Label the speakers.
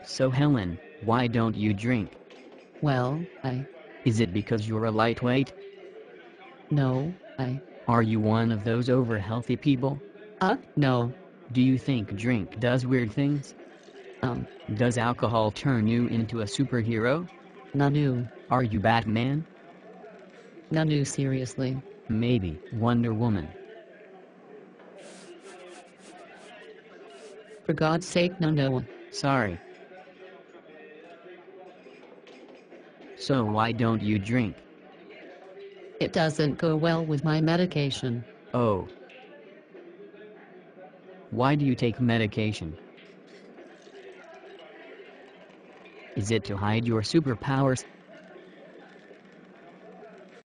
Speaker 1: So Helen, why don't you drink?
Speaker 2: Well,
Speaker 1: Is it because you're a lightweight?
Speaker 2: no,
Speaker 1: Are you one of those over-healthy people?
Speaker 2: no,
Speaker 1: Do you think drink does weird things?
Speaker 2: um,
Speaker 1: Does alcohol turn you into a superhero?
Speaker 2: Nanu,
Speaker 1: Are you Batman?
Speaker 2: Nanu, seriously.
Speaker 1: Maybe Wonder Woman.
Speaker 2: For God's sake, no.
Speaker 1: Sorry. So why don't you drink?
Speaker 2: It doesn't go well with my medication.
Speaker 1: Oh. Why do you take medication? Is it to hide your superpowers?